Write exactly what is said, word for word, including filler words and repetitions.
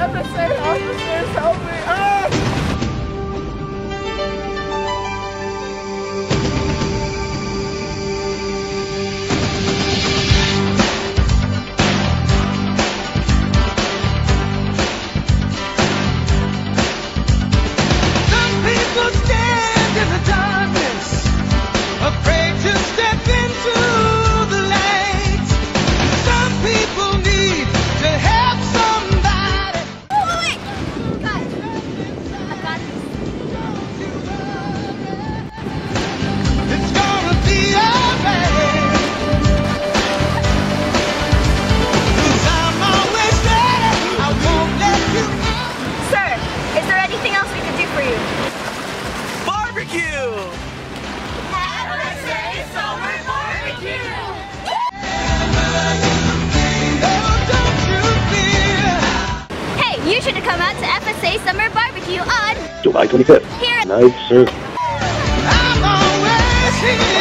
F S A officers, help me! Ah! F S A Summer B B Q! Hey, you should have come out to F S A Summer B B Q on July twenty-fifth. Here. Night service. I'm always here.